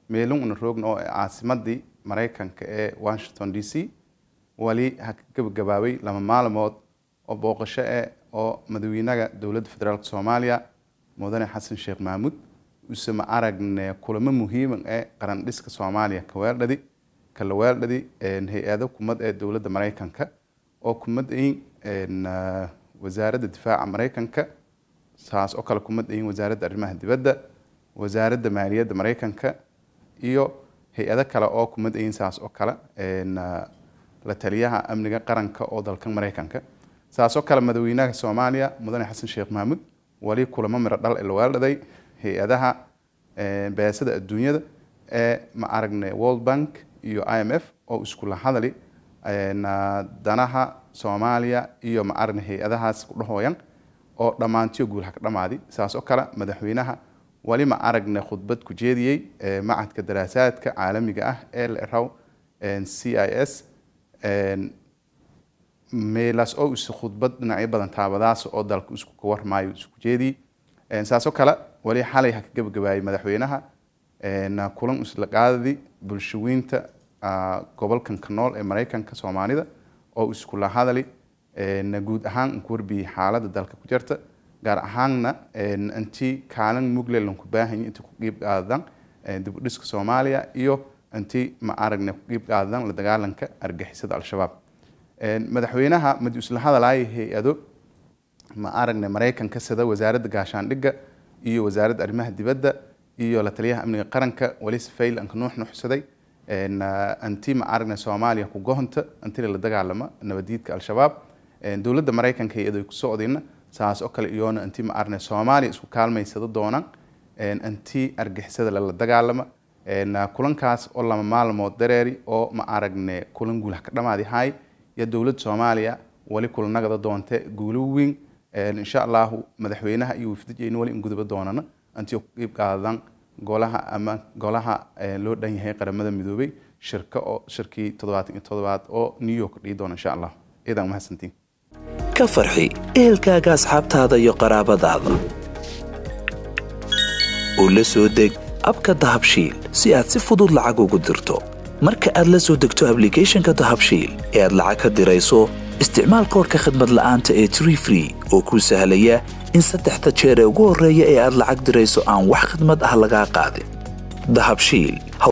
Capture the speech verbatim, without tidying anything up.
meelun una roogna oo caasimadii Mareykanka ee Washington D C wali ha gabagabaabay lama maalmood oo booqasho ee oo madaxweynaha dawladda federaalka Soomaaliya mudane Xasan Sheekh Mahmoud usama aragne kulamo muhiim ah ee qaran dhiska Soomaaliya ka weeldadi kala weeldadi een hay'ado kumad ee dawladda Mareykanka oo kumad in wasaaradda difaaca Mareykanka saas oo kala kumad in wasaaradda arrimaha dibadda wasaaradda maaliyadda Mareykanka iyo hay'ado kale oo kumad in saas oo kala een la taliyaha amniga qaranka oo dalka Mareykanka saas oo kala madaxweynaha Soomaaliya mudane Xasan Sheekh Mahmoud wali kulamo miro dhal ee weeldadi hay'adaha ee beesada adduunyada ee ma aragne World Bank iyo I M F oo isku la hadalay een danaha Soomaaliya iyo ma aragne hay'adahaas ku dhahoyan oo dhamaantiyo guulaha ka dhamaadi saas oo kala madaxweynaha wali ma aragne khudbad ku jeediyay ee macadka daraasaadka caalamiga ah ee la raw een C I S een meelas oo is khudbad dhinacyo badan taabadaas oo dalka isku ka warmaayo isku jeediyay een saas oo kala wali xalay ha ka gabagabaayay madaxweynaha een kulan isla qaadadi bulshooyinta gobolkan ka nool ee Mareykanka Soomaalida oo isku la hadalay een guud ahaan ku warbi xaaladda dalka ku jirta gaar ahaanna een anti kaalin mugleelan ku baahan inta ku qeyb qaadan dib u dhiska Soomaaliya iyo anti ma aragne ku qeyb qaadan la dagaalanka argagixisada al-shabaab een madaxweynaha mid isla hadalay hay'ado ma aragne Mareykanka sida wasaaradda gaashaandhigga iyo wasaaradda arrimaha dibadda iyo la taliyaha amniga qaranka wali safayl anka nuux nuuxsaday een anti ma aragne Soomaaliya ku go'onta anti la dagaalama nabadiidka al-shabaab een dawladda Mareykanka hay'ado ku socdayna saas oo kale iyoona anti ma aragne Soomaaliya isku kaalmaysada doonaan een anti argagixisada la dagaalama een kulankaas oo lama maalmood dareeri oo ma aragne kulan guulaha ka dhamaadi hay ya dawladda Soomaaliya wali kulanagada doonte guulo weyn een insha Allah madaxweynaha iyo wafdigeena wali in gudub doonana anti ku qeyb qaadan golaha ama golaha loo dhan yahay qaramada midoobay shirka oo shirkii toddobaatan iyo toddobaad oo New York dhigi doona insha Allah idan mahadsantiin ka farxi ehelkaaga asxaabtaada iyo qaraabadaada oo la soo deg abka Dahabshiil si aad si fudud lacag ugu dirto marka aad la soo degto application-ka Dahabshiil ee aad lacag ka dirayso isticmaal koodka khidmad la'aanta ee Tree Free oo ku sahlaya in saddexda jeer ee ugu horeeya ee aad lacag dirayso aan wax khidmad ah laga qaadin Dahabshiil